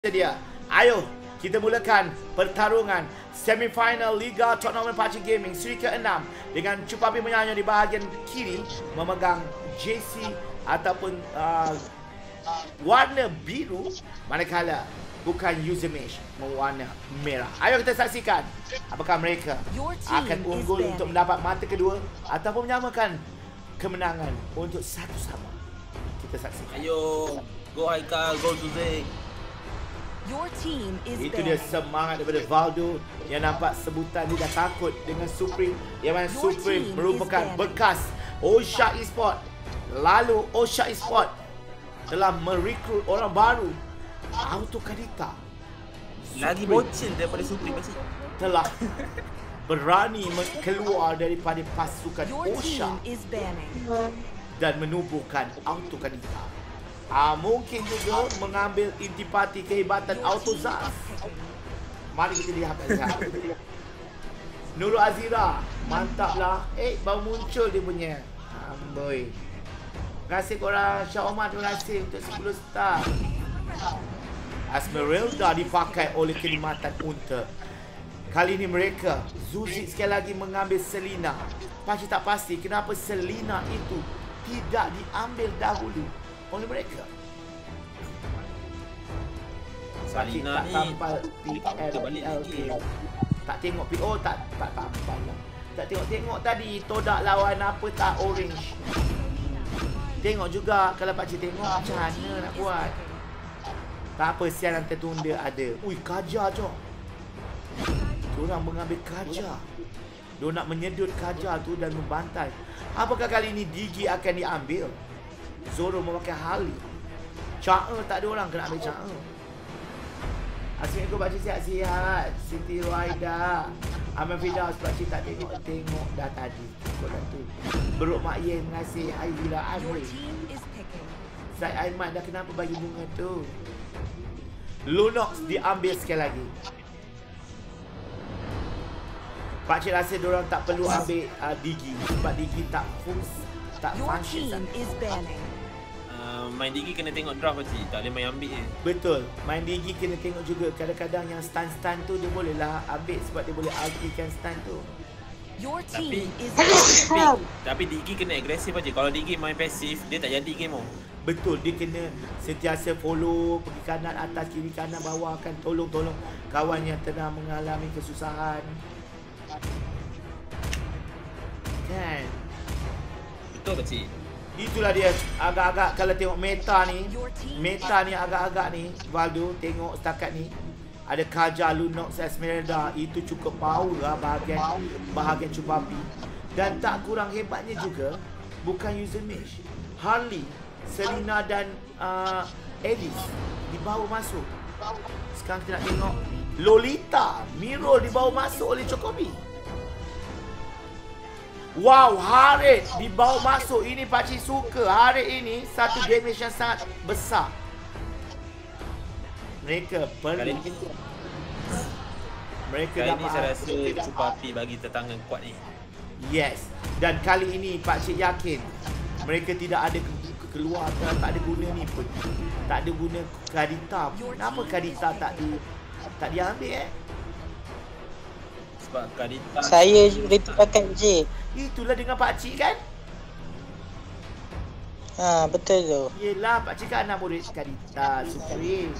Dia. Ayo kita mulakan pertarungan semifinal Liga Tournament PUBG Gaming seri ke-6 dengan Cupapi Menyanyi di bahagian kiri memegang JC ataupun warna biru, manakala bukan user mesh mewarna merah. Ayo kita saksikan apakah mereka akan unggul untuk mendapat mata kedua ataupun menyamakan kemenangan untuk satu sama. Kita saksikan. Ayo, go Haikal, go Zuzik. Itu dia semangat daripada Valdo yang nampak sebutan dia dah takut dengan Supreme, yang mana Supreme merupakan bekas Osha Esport. Lalu Osha Esport telah merekrut orang baru, Auto Kadita. Lagi bocil daripada Supreme masih. Telah berani keluar daripada pasukan Osha dan menubuhkan Auto Kadita. Mungkin juga mengambil intipati kehebatan Autozaz. Mari kita lihat. Nurul Azira, mantaplah. Baru muncul dia punya. Amboi. Terima kasih korang. Syah Omar, terima kasih untuk 10 star. Esmeralda dipakai oleh kenikmatan unta. Kali ini mereka, Zuzik sekali lagi mengambil Selina. Pakcik tak pasti kenapa Selina itu tidak diambil dahulu oleh mereka. Salina tak ni tampal PLK. Tak tengok PO, tak tampal lah. Tak tengok tadi Todak lawan apa tak Orange. Tengok juga kalau pakcik tengok macam mana nak buat. Tak apa, siaran tertunda ada. Ui, Kaja je. Diorang mengambil Kaja. Diorang nak menyedut Kaja tu dan membantai. Apakah kali ini Digi akan diambil? Zoro memakai Harley. Ca'a tak ada orang kena ambil Ca'a. Assalamualaikum pakcik, sihat-sihat. Siti Ruaida, Aman Fidaus, pakcik tak tengok dah tadi. Korang tu Beruk Mak Yen, terima kasih. Aizila Amri, Syed Aiman, dah kenapa bagi bunga tu? Lunox diambil sekali lagi. Pakcik rasa diorang tak perlu ambil Digi sebab Digi tak function. Main Digi kena tengok draft pakcik, tak boleh main ambil je. Betul, main Digi kena tengok juga. Kadang-kadang yang stun tu dia boleh lah ambil sebab dia boleh ultikan stun tu. Tapi Digi kena agresif pakcik. Kalau Digi main pasif, dia tak jadi game oh. Betul, dia kena sentiasa follow, pergi kanan, atas, kiri, kanan, bawah, akan tolong kawan yang tengah mengalami kesusahan. Kan? Betul pakcik. Itulah dia agak-agak kalau tengok meta ni agak-agak ni Valdo tengok setakat ni ada Kaja, Lunox, Esmeralda, itu cukup power lah bahagian Cupapi. Dan tak kurang hebatnya juga bukan user mesh, Harley, Selina dan Alice dibawa masuk. Sekarang kita nak tengok Lolita, Mirul dibawa masuk oleh Chocobi. Wow, Harit dibawa masuk. Ini pakcik suka. Harit ini satu damage yang sangat besar. Mereka perlu. Mereka kali dapat. ni saya rasa Cupapi bagi tertangan kuat ni. Yes. Dan kali ini pakcik yakin mereka tidak ada keluar, tak ada guna ni pun. Tak ada guna Kadita. Kenapa Kadita tak diambil Sebab Kadita saya repeat pakai je. Itulah dengan pakcik kan? Betul tu. Yelah, pakcik kan anak murid Kadita Supreme.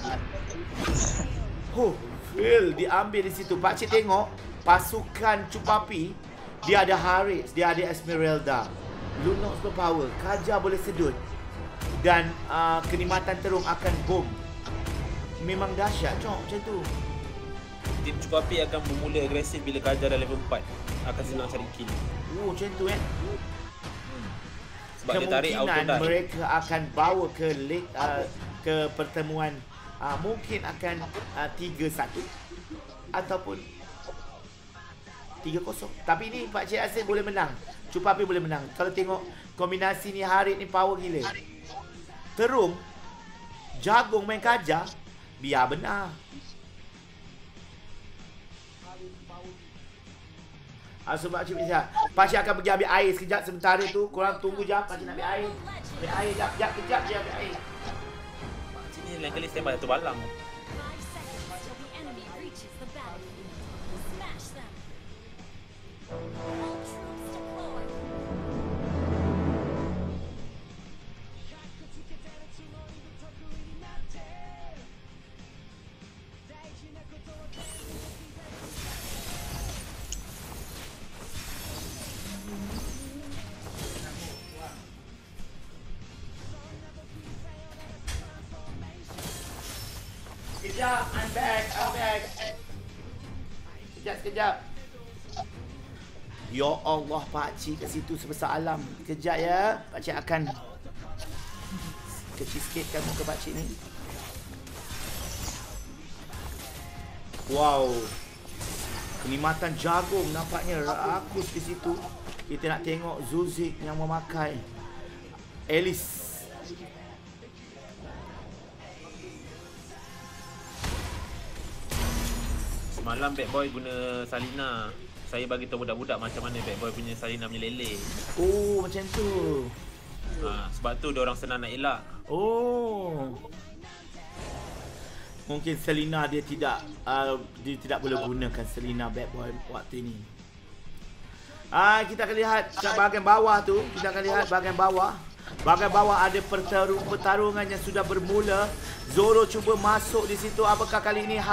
Phil diambil di situ. Pakcik tengok pasukan Cupapi, dia ada Haris, dia ada Esmeralda, Lunox berpower, Kaja boleh sedut, dan kenikmatan terung akan boom. Memang dahsyat macam tu. tim Cupapi akan bermula agresif bila Kaja dah level 4. Akan senang cari kill. Macam tu Sebab dia tarik auto kemungkinan dive. mereka akan bawa ke league, ke pertemuan mungkin akan 3-1 ataupun 3-0. Tapi ni pakcik rasa boleh menang. Cupapi boleh menang. Kalau tengok kombinasi ni, Harit ni power gila. Terung jagung main Kaja, biar benar. Sebab pakcik bisa. Pakcik akan pergi ambil air sekejap. Sementara tu korang tunggu jap. Pakcik nak ambil air. Ambil air kejap je ambil air. Pakcik ni lain kali standby satu balang. Sekejap, I'm back. Sekejap. Ya Allah, pakcik kat situ sebesar alam. Kejap ya, pakcik akan kecil sikitkan muka pakcik ni. Wow. Kenikmatan jagung nampaknya rakus di situ. Kita nak tengok Zuzik yang memakai Alice. Semalam Bad Boy guna Salina. Saya bagi tahu budak-budak macam mana Bad Boy punya Salina punya lele. Oh, macam tu. Sebab tu dia orang senang nak elak. Oh. Mungkin Selina dia tidak boleh gunakan Selina Bad Boy waktu ini. Kita akan lihat kat bahagian bawah tu. Bahagian bawah ada pertarungan yang sudah bermula. Zoro cuba masuk di situ. Apakah kali ini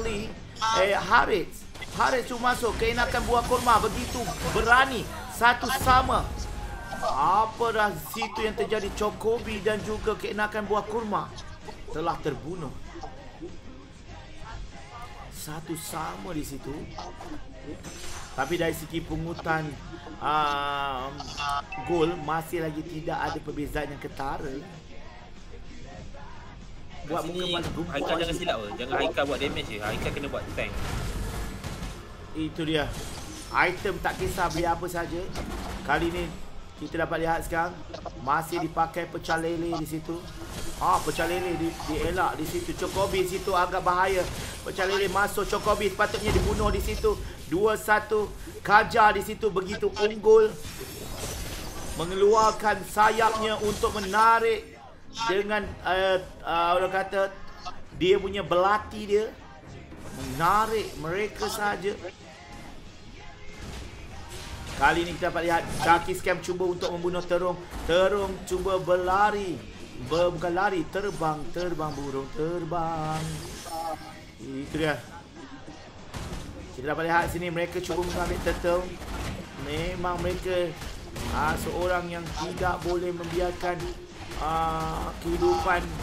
Harith cuba masuk. Kenakan buah kurma begitu berani satu sama. Apa dah situ yang terjadi? Chocobi dan juga kenakan buah kurma telah terbunuh. Satu sama di situ. Tapi dari segi pungutan gol masih lagi tidak ada perbezaan yang ketara. Buat muka paling gumpal. Haikal jangan silap ke. Jangan Haikal buat damage je. Haikal kena buat tank. Itu dia. Item tak kisah beli apa saja. Kali ni kita dapat lihat sekarang masih dipakai pecah lele di situ. Pecah lele dielak di situ. Chocobi di situ agak bahaya. Pecah lele masuk. Chocobi sepatutnya dibunuh di situ. 2-1. Kaja di situ begitu unggul. Mengeluarkan sayapnya untuk menarik dengan orang kata dia punya belati dia. Menarik mereka saja. Kali ini kita dapat lihat Kaki Scam cuba untuk membunuh Terung. Terung cuba berlari. Bukan lari, terbang burung, terbang. Itu dia. Kita dapat lihat sini mereka cuba mengambil turtle. Memang mereka seorang yang tidak boleh membiarkan kehidupan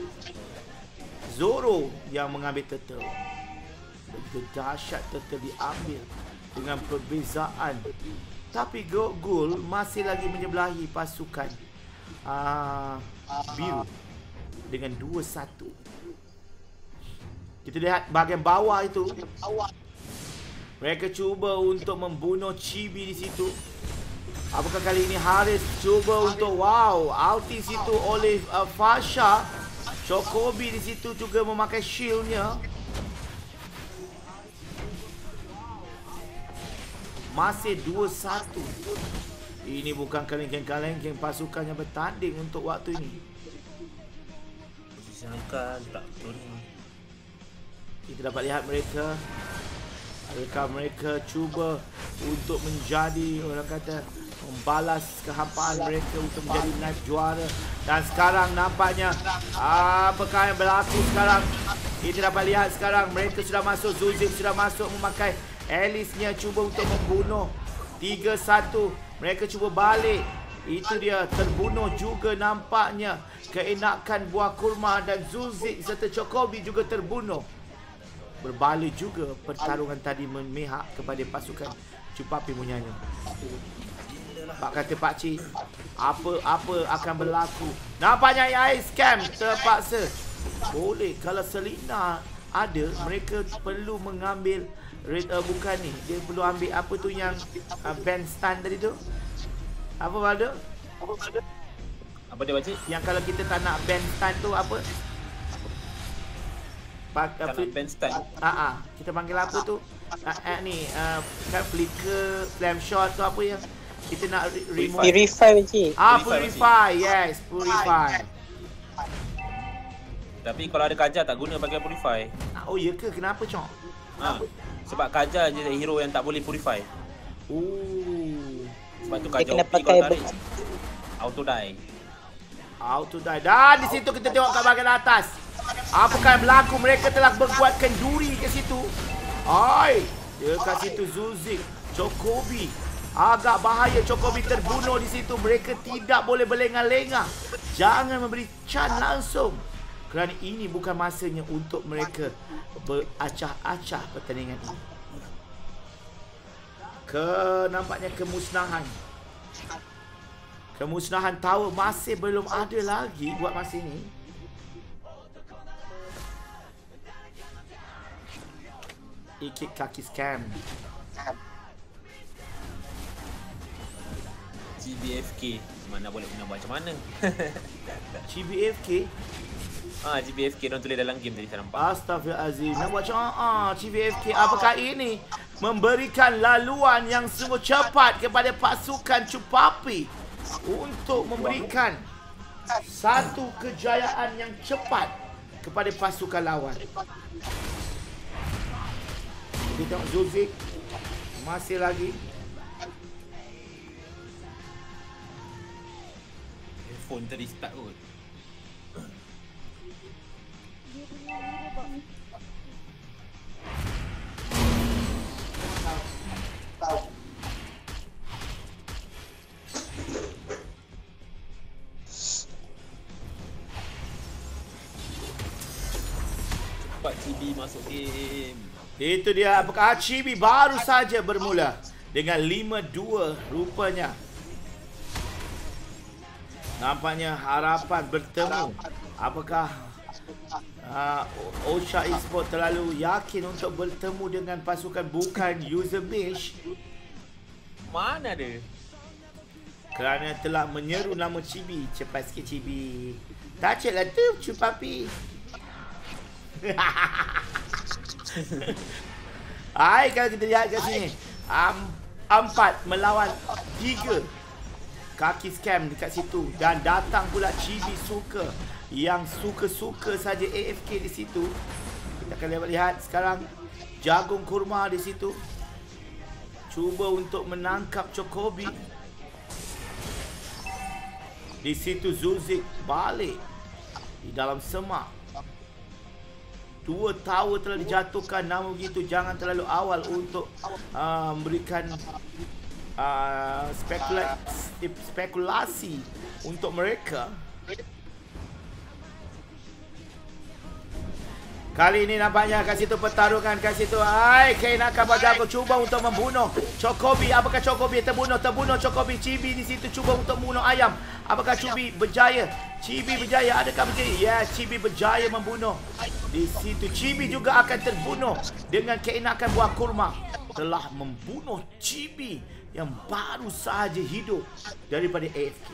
Zoro yang mengambil turtle. Begitu dahsyat turtle diambil dengan perbezaan. Tapi Gol masih lagi menyebelahi pasukan biru dengan 2-1. Kita lihat bahagian bawah itu. Mereka cuba untuk membunuh Chibi di situ. Apakah kali ini Harith cuba untuk ulti situ oleh Fasha. Chocobi di situ juga memakai shieldnya. Masih 2-1. Ini bukan kaleng-kaleng pasukan yang bertanding untuk waktu ini. Posisi Haikal tak turun. Kita dapat lihat mereka. Adakah mereka cuba untuk menjadi orang kata membalas kehampaan mereka untuk menjadi live juara. Dan sekarang nampaknya apakah yang berlaku sekarang? Kita dapat lihat sekarang mereka sudah masuk. Zuzik sudah masuk memakai Alice-nya cuba untuk membunuh. 3-1. Mereka cuba balik. Itu dia, terbunuh juga nampaknya. Keenakan buah kurma dan Zuzik serta Chocobi juga terbunuh. Berbalik juga pertarungan tadi memihak kepada pasukan Cupapi punyanya. Pak kata pakcik, apa akan berlaku? Nampaknya AI scam terpaksa. Boleh kalau Selina ada, mereka perlu mengambil bukan ni, dia perlu ambil apa tu yang band stand tadi tu. Apa Waldo? Apa dia pakcik? Yang kalau kita tak nak band stand tu apa? Tak nak band stand. Kita panggil apa tu? Ni kan flicker, flame shot tu apa yang kita nak remove. Purify pakcik. Purify, yes, purify. Tapi kalau ada Kaja tak guna pakai purify. Oh ya ke? Kenapa Cok? Sebab Kaja je hero yang tak boleh purify. Sebab tu Kaja kena OP pakai kalau tarik auto die. Dan di situ kita tengok kat bahagian atas. Apakah yang berlaku? Mereka telah berbuat kenduri ke situ. Dia kat situ Zuzik, Chocobi. Agak bahaya, Chocobi terbunuh di situ. Mereka tidak boleh berlengah-lengah. Jangan memberi can langsung. Kerana ini bukan masanya untuk mereka beracah-acah pertandingan ini. Nampaknya kemusnahan. Kemusnahan tower masih belum ada lagi buat masa ini. Ikit kaki scam. GBFK. Mana boleh nak buat macam mana? GBFK? GBFK diorang tulis dalam game tadi saya nampak. Astaghfirullahalazim. Nak buat macam GBFK. Apakah ini memberikan laluan yang sungguh cepat kepada pasukan Cupapi untuk memberikan satu kejayaan yang cepat kepada pasukan lawan. Kita tengok Zuzik masih lagi. Phone tadi start kot. Cepat Chibi masuk game. Itu dia, apakah Chibi baru saja bermula dengan 5-2 rupanya. Nampaknya harapan bertemu. Apakah Osha Esports terlalu yakin untuk bertemu dengan pasukan bukan user base? Mana dia? Kerana telah menyeru nama Chibi. Cepat sikit Chibi. Touch lah tu Cupapi. Hai, kalau kita lihat kat sini 4 melawan 3 kaki scam dekat situ. Dan datang pula Chibi suka yang suka-suka saja AFK di situ. Kita akan lihat sekarang Jagung Kurma di situ. Cuba untuk menangkap Chocobi. Di situ Zuzik balik di dalam semak. 2 tower telah dijatuhkan. Namun begitu jangan terlalu awal untuk memberikan spekulasi untuk mereka. Kali ini nampaknya kat situ pertarungan kat situ. Hai, Kane akan berjago cuba untuk membunuh Chocobi. Apakah Chocobi terbunuh Chocobi. Chibi di situ cuba untuk membunuh ayam. Apakah Chibi berjaya? Chibi berjaya. Adakah berjaya? Ya, Chibi berjaya membunuh. Di situ Chibi juga akan terbunuh dengan keenakan buah kurma. Telah membunuh Chibi yang baru sahaja hidup daripada AFK.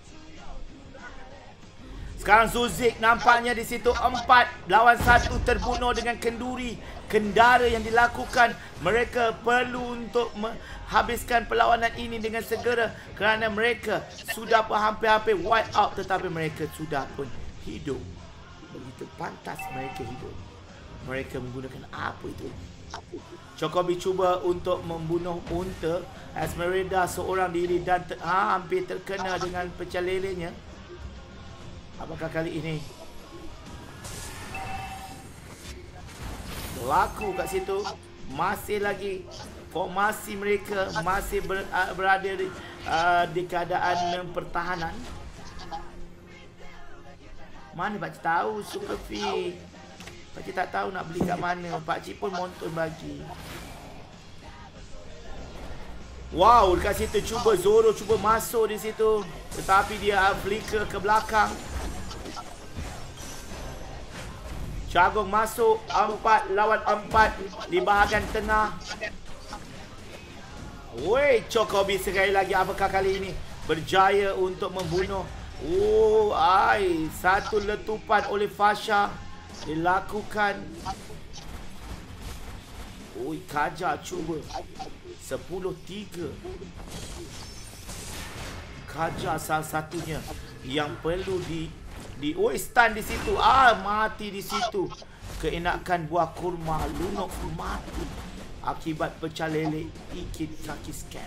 Sekarang Zuzik nampaknya di situ 4 lawan 1 terbunuh dengan kenduri kendara yang dilakukan. Mereka perlu untuk menghabiskan perlawanan ini dengan segera kerana mereka sudah hampir-hampir wipe out, tetapi mereka sudah pun hidup. Begitu pantas mereka hidup. Mereka menggunakan apa itu? Chocobi cuba untuk membunuh unta. Esmeralda seorang diri dan hampir terkena dengan pecah lelenya. Apakah kali ini berlaku kat situ? Masih lagi formasi mereka masih berada di keadaan pertahanan. Mana pakcik tahu Super V? Pakcik tak tahu nak beli kat mana. Pakcik pun monton bagi. Wow, dekat situ cuba Zoro cuba masuk di situ, tetapi dia flicker ke belakang. Jagung masuk 4 lawan 4 di bahagian tengah. Woi, Chocobi sekali lagi. Apakah kali ini berjaya untuk membunuh? Oh, satu letupan oleh Fasha dilakukan. Oi, Kaja cuba 10-3. Kaja salah satunya yang perlu stun di situ. Mati di situ. Keenakan buah kurma Lunok mati akibat pecah lele ikit kaki scam.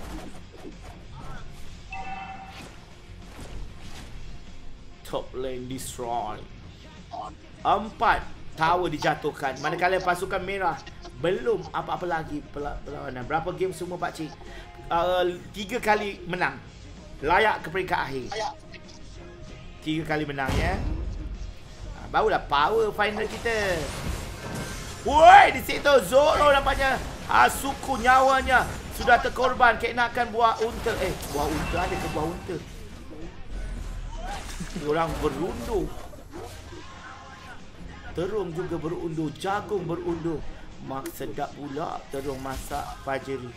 Top lane destroy. 4 tower dijatuhkan. Manakala pasukan merah belum apa-apa lagi perlawanan. Berapa game semua pakcik? 3 kali menang. Layak ke peringkat akhir. 3 kali menang ya. barulah power final kita. Woi, di situ Zoro nampaknya suku nyawanya sudah terkorban kenakan buah unta. Buah unta ada ke buah unta? Orang berundur. Terung juga berundur, jagung berundur. Mak sedap pula terung masak fajri.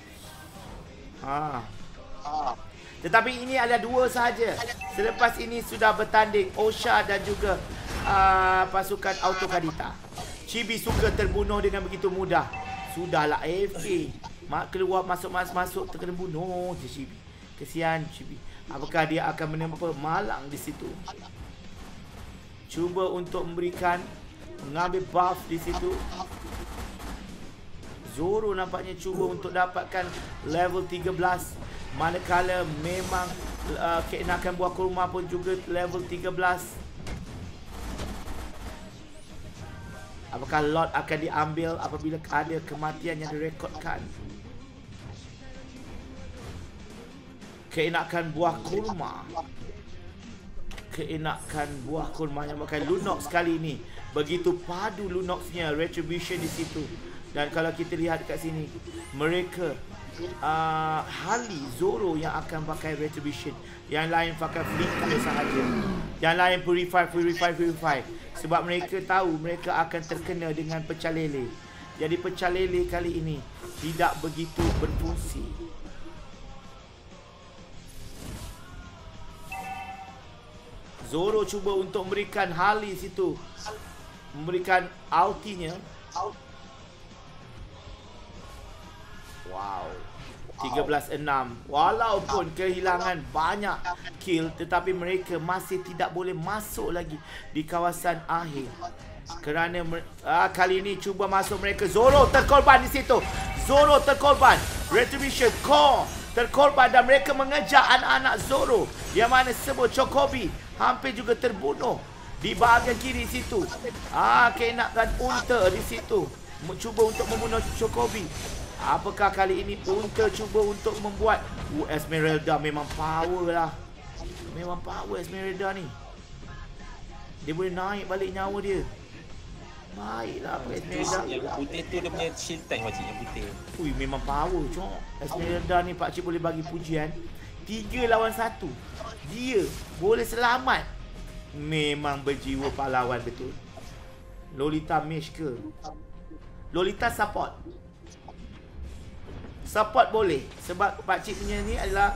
Tetapi ini adalah 2 sahaja. Selepas ini sudah bertanding Osha dan juga pasukan Auto Kadita. Chibi suka terbunuh dengan begitu mudah. Sudahlah AFK. Mak keluar masuk terkena bunuh je Chibi. Kesian Chibi. Apakah dia akan menempa malang di situ? Cuba untuk mengambil buff di situ. Zoro nampaknya cuba untuk dapatkan level 13. Manakala memang keenakan buah kurma pun juga level 13. Apakah lot akan diambil apabila ada kematian yang direkodkan? Keenakan buah kurma. Keenakan buah kurma yang pakai Lunox kali ini. Begitu padu Lunoxnya, Retribution di situ. Dan kalau kita lihat dekat sini, mereka Harley, Zoro yang akan pakai Retribution. Yang lain pakai Flicker sahaja. Yang lain Purify. Sebab mereka tahu mereka akan terkena dengan pecah lele. Jadi pecah lele kali ini tidak begitu berfungsi. Zoro cuba untuk memberikan Harley situ, memberikan ultinya. Wow, 13-6. Walaupun kehilangan banyak kill, tetapi mereka masih tidak boleh masuk lagi di kawasan akhir. Kerana kali ini cuba masuk mereka. Zoro terkorban di situ. Zoro terkorban. Retribution Core terkorban dan mereka mengejar anak-anak Zoro. Yang mana sebut Chocobi hampir juga terbunuh di bahagian kiri situ. Kenakan unta di situ. Cuba untuk membunuh Chocobi. Apakah kali ini unta cuba untuk membuat Esmeralda memang power lah. Memang power Esmeralda ni. Dia boleh naik balik nyawa dia. Baiklah Esmeralda. Yang putih tu dia punya shield tank pakcik yang putih. Ui, memang power cok. Esmeralda ni pakcik boleh bagi pujian. 3 lawan 1. Dia boleh selamat. Memang berjiwa pahlawan betul. Lolita Mesh ke? Lolita support. Support boleh. Sebab pakcik punya ni adalah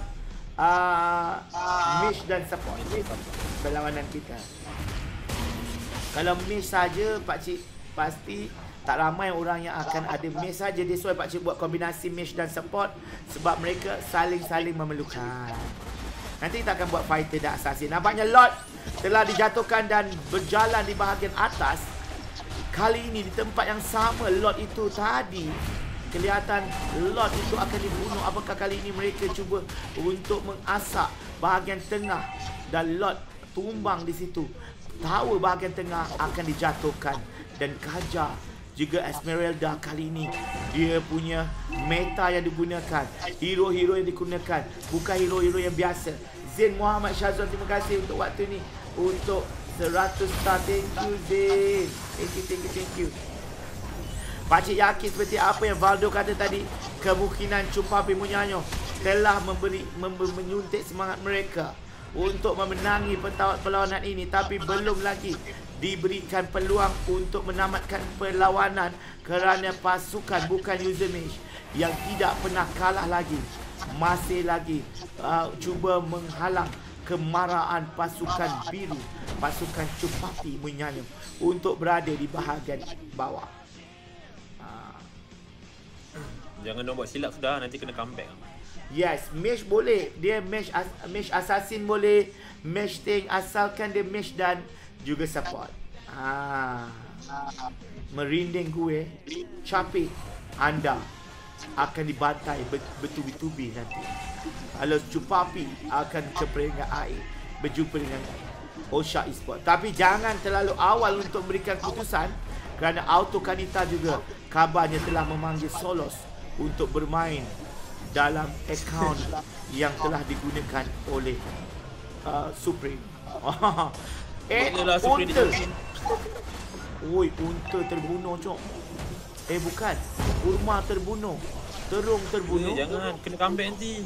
Mesh dan support. Perlawanan kita. Kalau Mesh saja, pakcik pasti tak ramai orang yang akan ada Mesh saja. That's why pakcik buat kombinasi Mesh dan support. Sebab mereka saling-saling memerlukan. Nanti kita akan buat fighter dan assassin. Nampaknya Lord telah dijatuhkan dan berjalan di bahagian atas. Kali ini di tempat yang sama Lord itu tadi. Kelihatan Lord itu akan dibunuh. Apakah kali ini mereka cuba untuk mengasak bahagian tengah dan Lord tumbang di situ. Tower bahagian tengah akan dijatuhkan dan Kaja juga Esmeralda kali ini dia punya meta yang digunakan, hero-hero yang digunakan bukan hero-hero yang biasa. Zain Muhammad Syazwan, terima kasih untuk waktu ni, untuk 100 star. Thank you Zain. Thank you. Pakcik yakin seperti apa yang Valdo kata tadi, kemungkinan Chupapi Munyanyo telah menyuntik semangat mereka untuk memenangi perlawanan ini, tapi belum lagi diberikan peluang untuk menamatkan perlawanan kerana pasukan bukan user mesh yang tidak pernah kalah lagi masih lagi cuba menghalang kemarahan pasukan biru, pasukan Chupapi Munyanyo untuk berada di bahagian bawah. Jangan nak buat silap sudah, nanti kena comeback. Yes, mesh boleh. Dia mesh assassin boleh, mesh thing asalkan dia mesh dan juga support. Merinding gue, capek anda akan dibantai bertubi-tubi nanti. Kalau Chupapi akan ke peringkat air berjumpa dengan Osha Esports. Tapi jangan terlalu awal untuk memberikan keputusan kerana Auto Kadita juga kabarnya telah memanggil Solos untuk bermain dalam akaun yang telah digunakan oleh Supreme. Itulah Supreme Oi, unta terbunuh, Cok. Bukan. Kurma terbunuh. Terung terbunuh. Jangan, kena comeback nanti.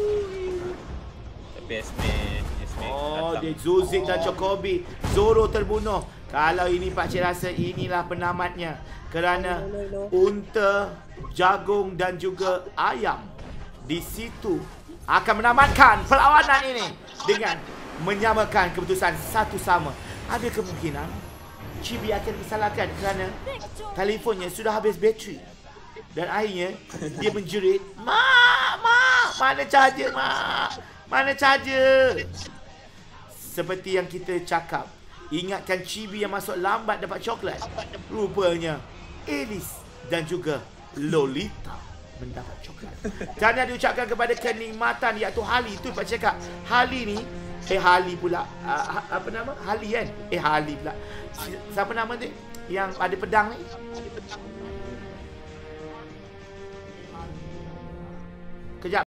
Tapi Esme Oh, datang. dia Zuzik dan Chocobi. Zoro terbunuh. Kalau ini pakcik rasa inilah penamatnya. Kerana unta, jagung dan juga ayam di situ akan menamatkan perlawanan ini dengan menyamakan keputusan satu sama. Ada kemungkinan Chibi akan disalahkan kerana telefonnya sudah habis bateri. Dan akhirnya dia menjerit, "Mak, mana charger, Mak? Mana charger?" Seperti yang kita cakap, ingatkan Chibi yang masuk lambat dapat coklat. Rupanya Alice dan juga Lolita mendapat coklat. Jangan diucapkan kepada kenikmatan iaitu Hali. Itu Pak cakap, Hali ni Hali pula. Apa nama? Hali kan? Hali pula. Siapa nama dia? Yang ada pedang ni? Kejap.